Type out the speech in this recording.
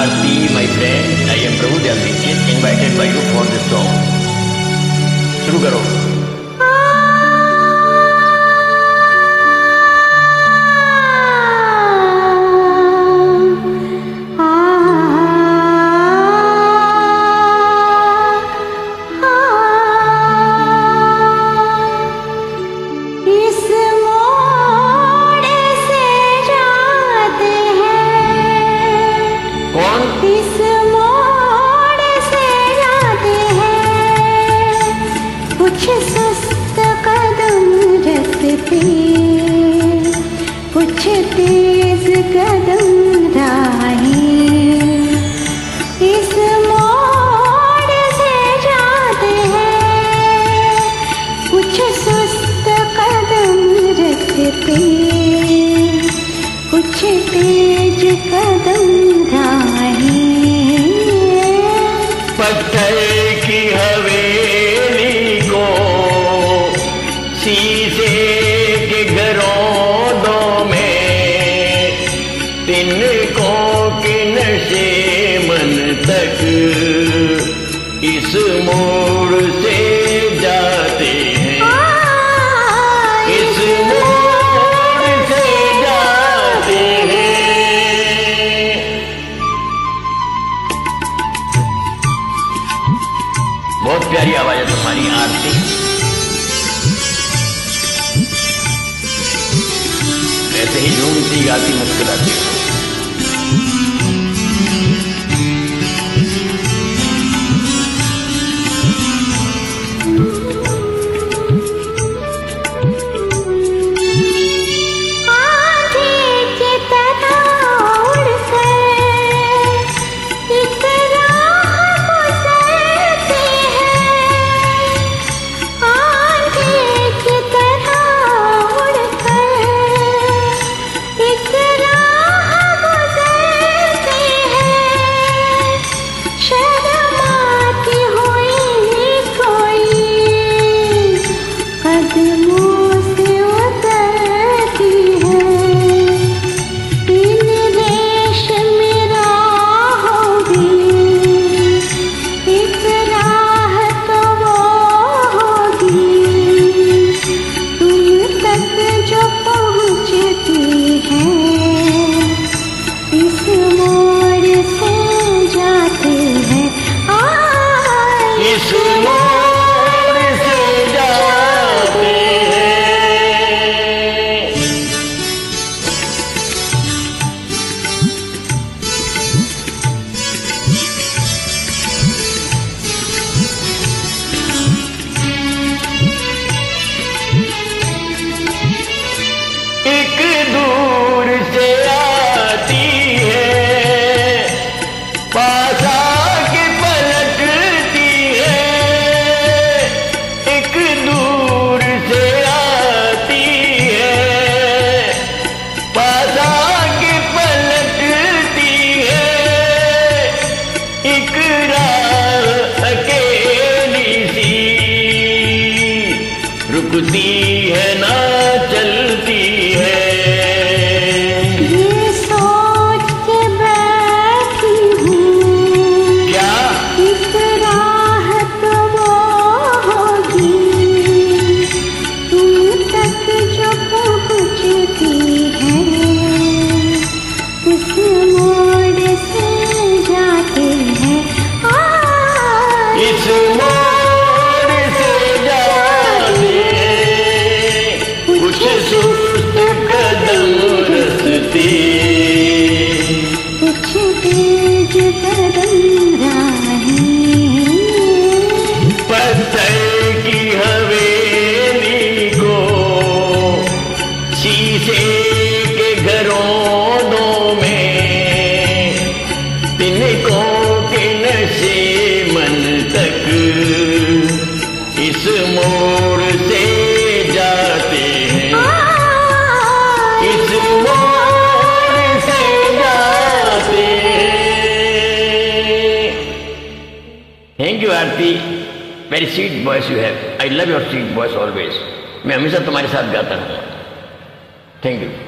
Aarti, my friend, I am Prabhu Dyan Dixit, invited by you for this song. शुरू करो। कुछ सुस्त कदम रखते, कुछ तेज कदम राहें इस मोड़ से जाते हैं। कुछ सुस्त कदम रखते, कुछ तेज कदम राहें। पत्थर की हवेली को शीशे के घरों में, तिनकों के नशे मन तक इस मोड़ से जाते हैं, इस मोड़ से जाते हैं। बहुत प्यारी आवाज है तुम्हारी आरती। ऐसे ही झूमती गाती मुस्कुराती हो। रुकती है ना चलती है। ये सोच के बैठी हूँ क्या इस राह तो वो होगी, तुम तक जो पहुँचती है उस मोड़ से जाते हैं। इस मोड़ से जाते हैं, कुछ सुस्त कदम रखते, कुछ तेज कदम राहें। पत्थर की हवेली को शीशे के घरों में, तिनकों के नशे मन तक इस मोड़ से जाते हैं, इस मोड़ से जाते हैं। Thank you Aarti, very sweet voice you have. I love your sweet voice always. मैं हमेशा तुम्हारे साथ गाता रहूँगा। Thank you.